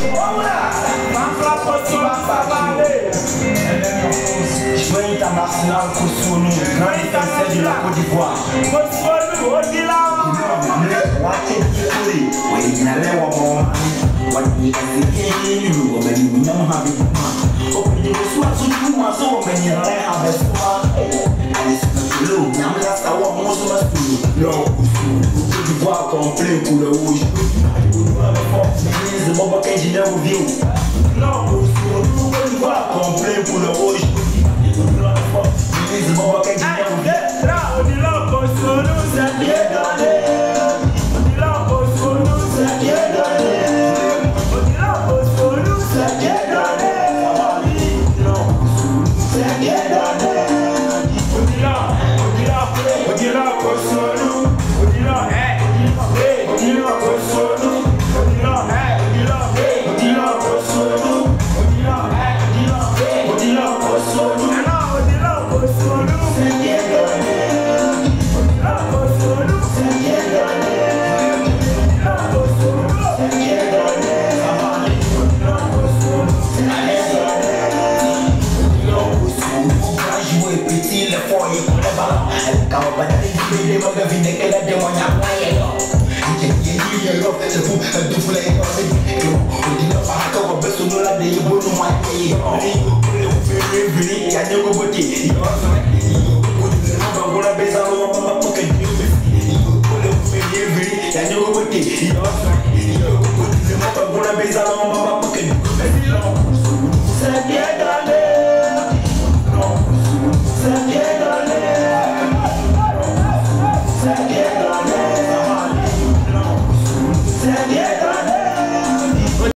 Joueur international Kossounou, grand défenseur de la Côte d'Ivoire. Kossounou, Odilon. Odilon Kossounou, c'est bien donné. Odilon Kossounou, c'est bien donné. Odilon Kossounou, c'est bien donné. C'est bien donné. Odilon Kossounou, Odilon Kossounou, Odilon Kossounou, Odilon Kossounou, c'est bien donné. Beza